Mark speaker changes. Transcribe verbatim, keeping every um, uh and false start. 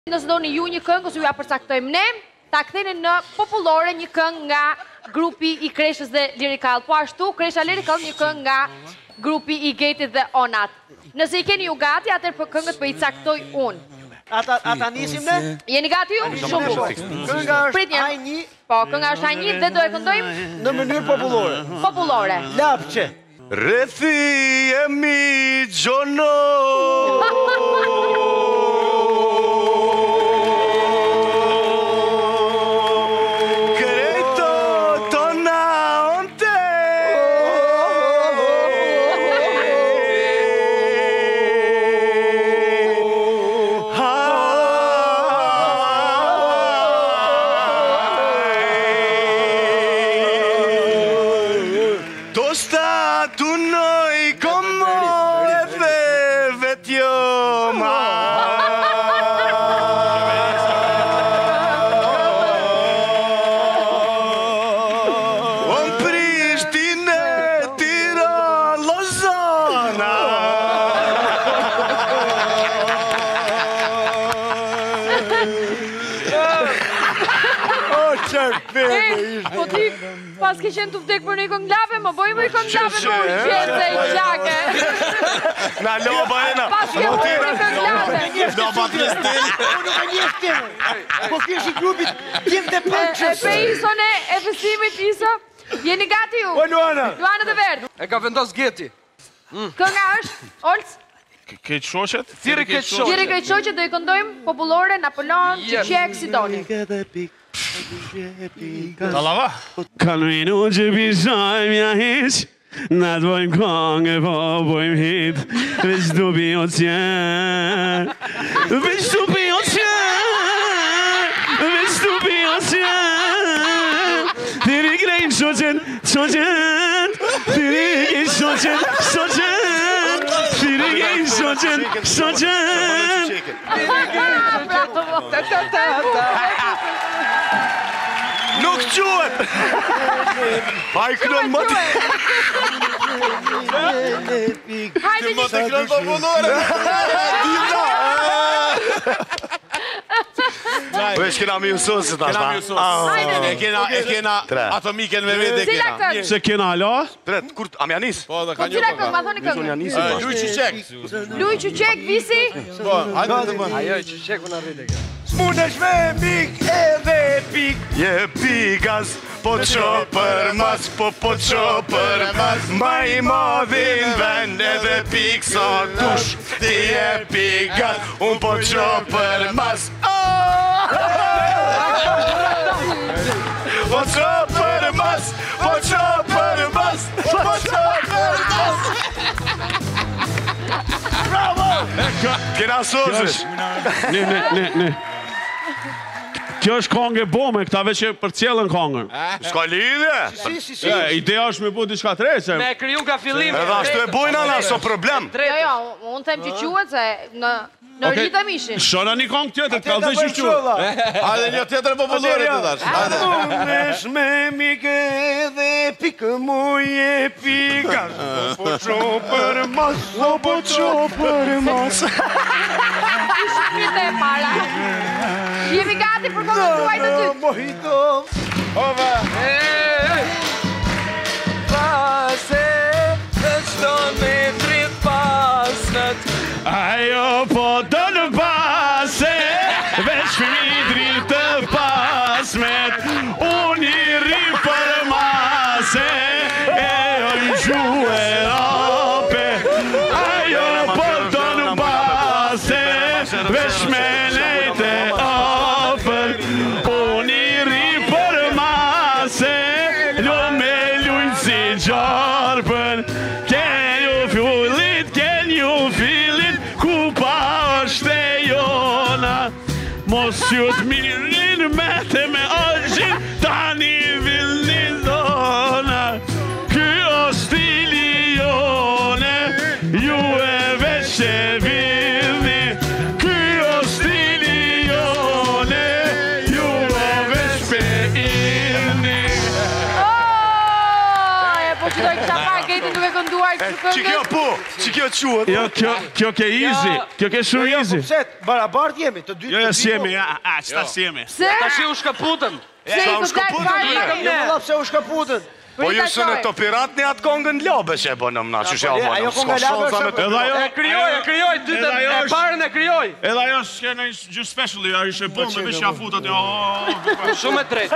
Speaker 1: Nëse doni ju një këngë ose ju ja përcaktojmë ne, ta ktheni në popullore një këngë nga grupi i Kreshës dhe Lirikall. Po ashtu, Kresha Lirikall një këngë nga grupi i Getit dhe Onat. Nëse i keni ju gati, atëherë për këngët për i caktoj unë.
Speaker 2: Ata, ata nisim ne?
Speaker 1: Jeni gati ju? Shumë bukur.
Speaker 2: Kënga është Ajni.
Speaker 1: Po, kënga është Ajni dhe do e këndojmë?
Speaker 2: Në mënyrë popullore.
Speaker 1: Popullore.
Speaker 2: Lapçe.
Speaker 3: Rethi e mi gjono. Dosta tu noi como e vetioma. On Prishtinë Tiranë Lozana.
Speaker 2: O çfarë
Speaker 1: Po ti pas ke qenë të vdek për një këngëllave, më bëj më i këngëllave në urgjenca i qake.
Speaker 3: Na loba e na.
Speaker 1: Pas ke bërë një këngëllave.
Speaker 3: Loba pjestel.
Speaker 2: Unë nuk e njeh tim. Po kish i grupit tim të
Speaker 1: E
Speaker 2: përçës.
Speaker 1: pe Iso ne, e besimit Iso, jeni gati ju?
Speaker 2: Po Luana.
Speaker 1: Luana dhe Verdë.
Speaker 4: E ka vendos Geti.
Speaker 1: Kënga është, Olc?
Speaker 5: Keq shoqet?
Speaker 4: Thirrë keq shoqet.
Speaker 1: Thirrë keq shoqet do i këndojmë popullore, Napoleon, Qiqek, Sidoni.
Speaker 5: Tallava?
Speaker 6: Kanë vinu që pishajmë ja hiq, na të bojmë këngë po bojmë hit, veç du pi o qenë, veç du pi o qenë, veç du pi o qenë, tiri krejnë shoqen, shoqen, tiri krejnë shoqen, shoqen, tiri krejnë shoqen, shoqen.
Speaker 3: Nuk quhet. Ai kënon më të.
Speaker 1: Hajde një
Speaker 3: Të kënon popullore. Po e shkena mi usosit ashta.
Speaker 5: Kena mi usos.
Speaker 1: Hajde.
Speaker 5: E kena, e kena atomiken me vete
Speaker 1: Cila
Speaker 5: kena.
Speaker 1: këngë?
Speaker 6: Se kena alo?
Speaker 3: Tret, kur a më janis?
Speaker 5: Po, dhe
Speaker 1: Po
Speaker 5: ka një
Speaker 1: cila
Speaker 5: po
Speaker 1: këngë,
Speaker 5: ka.
Speaker 1: ma thoni këngë?
Speaker 5: Luj Qiqek.
Speaker 1: Luj Qiqek, Visi?
Speaker 5: Po, hajde të më.
Speaker 4: Ajo që sheku në rrite kjo.
Speaker 2: Smunesh me mik edhe pik.
Speaker 3: Je pigas, po qo për mas, po po qo për mas. Ma i modhin vend edhe pik sa tush. Ti je pigas, un po qo për mas. Po qo për mas, po qo për mas, po qo për mas. Bravo! Kena sozësh.
Speaker 6: Ne, ne, ne, ne. Kjo është kongë e bome, këta veç e për cjellën kongën.
Speaker 3: S'ka lidhje.
Speaker 2: Si, si, si.
Speaker 6: E, ideja është me bu diçka trese.
Speaker 4: Me kriju ka fillim.
Speaker 3: Edhe ashtu e bujnë ana, so problem.
Speaker 1: Jo, jo, unë them që quhet se në në rritëm ishin.
Speaker 6: Shona një kongë tjetër, ka dhe që shqua.
Speaker 5: Hajde një tjetër popullore të dash. Hajde.
Speaker 2: Smunesh me mik edhe pik, mu je pikas. Po qo për mas, po qo për mas.
Speaker 1: Shpite e para. Jemi gati për këngën tuaj të ty.
Speaker 2: Mojito.
Speaker 5: Ova.
Speaker 4: Pase, në qdo metrit pasnët.
Speaker 6: Ajo po të në pase, veç fëmitri të pasmet, unë i ri për mase, e o i gjuhe rape. Ajo po të në pase, veç me lejte afer, unë i ri për mase, lo me lujnë si gjarpën, ken ju fjullit, ken ju filit, ku pa është e jona, mos ju të mirin me te me ojgjin, tani vilni zona, ky o stili jone, ju e veç e vilni, ky o stili jone, ju e veç pe ilni.
Speaker 1: Oh, e po që do i kisha pa Getin duke kënduar
Speaker 3: Që kjo po, që kjo quhet.
Speaker 6: Jo, kjo, kjo ke easy. Kjo ke shumë
Speaker 2: Jo, po
Speaker 6: easy.
Speaker 2: pse? Barabart jemi, të dy.
Speaker 6: Jo, jo,
Speaker 2: të dy
Speaker 6: s'jemi,
Speaker 2: po.
Speaker 6: ja, a, qëta s'jemi.
Speaker 1: Pse?
Speaker 4: Ta shi u shkaputëm.
Speaker 1: Pse i
Speaker 3: u
Speaker 1: kësaj
Speaker 3: shkaputën,
Speaker 1: fare?
Speaker 3: bre.
Speaker 2: Jo, valla, pse u shkaputën?
Speaker 3: Po ju së në të pirat një atë kongën labe që e bënëm na, që shja
Speaker 2: po,
Speaker 3: bënëm.
Speaker 2: ajo konga labe është-
Speaker 6: Edhe ajo,
Speaker 4: E kryoj, e kryoj, dy të
Speaker 6: Edhe ajo
Speaker 4: e
Speaker 6: është-
Speaker 4: parën e kryoj.
Speaker 6: edhe ajo s'ke në gjë special, ajo ishe bombë, me shja futat, jo.
Speaker 4: Shumë e drejtë.